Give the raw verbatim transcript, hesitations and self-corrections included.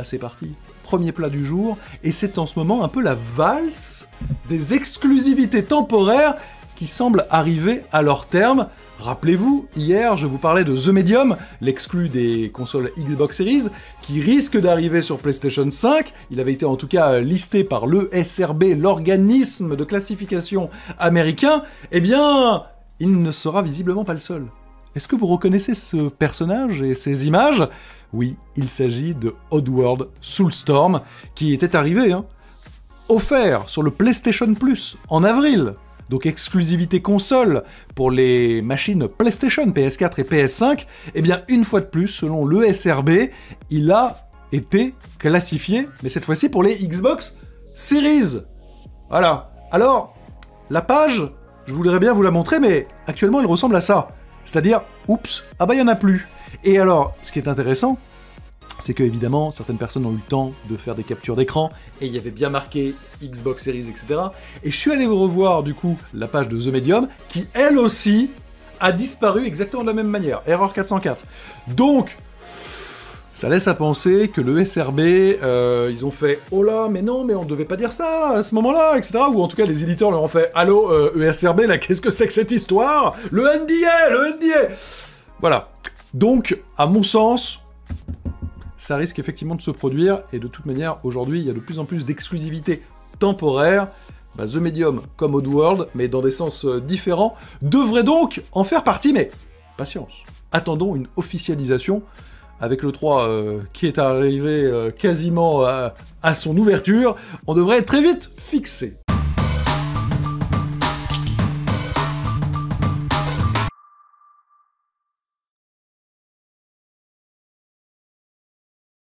bah c'est parti. Premier plat du jour, et c'est en ce moment un peu la valse des exclusivités temporaires qui semblent arriver à leur terme. Rappelez-vous, hier, je vous parlais de The Medium, l'exclu des consoles Xbox Series, qui risque d'arriver sur PlayStation cinq. Il avait été en tout cas listé par l'E S R B, l'organisme de classification américain. Eh bien, il ne sera visiblement pas le seul. Est-ce que vous reconnaissez ce personnage et ces images? Oui, il s'agit de Oddworld Soulstorm, qui était arrivé, hein, offert sur le PlayStation Plus en avril. Donc exclusivité console pour les machines PlayStation, P S quatre et P S cinq, eh bien une fois de plus, selon l'E S R B, il a été classifié, mais cette fois-ci pour les Xbox Series. Voilà. Alors, la page, je voudrais bien vous la montrer, mais actuellement elle ressemble à ça. C'est-à-dire, oups, ah bah il n'y en a plus. Et alors, ce qui est intéressant, c'est que évidemment, certaines personnes ont eu le temps de faire des captures d'écran, et il y avait bien marqué Xbox Series, et cetera. Et je suis allé revoir, du coup, la page de The Medium, qui, elle aussi, a disparu exactement de la même manière. Erreur quatre cent quatre. Donc, ça laisse à penser que le S R B, euh, ils ont fait « Oh là, mais non, mais on devait pas dire ça à ce moment-là, et cetera » Ou en tout cas, les éditeurs leur ont fait « Allô, euh, E S R B, là, qu'est-ce que c'est que cette histoire? Le N D A, le N D A » Voilà. Donc, à mon sens, ça risque effectivement de se produire, et de toute manière, aujourd'hui, il y a de plus en plus d'exclusivités temporaires. Bah, The Medium, comme Oddworld, mais dans des sens euh, différents, devrait donc en faire partie, mais patience. Attendons une officialisation, avec le trois euh, qui est arrivé euh, quasiment à, à son ouverture, on devrait très vite fixer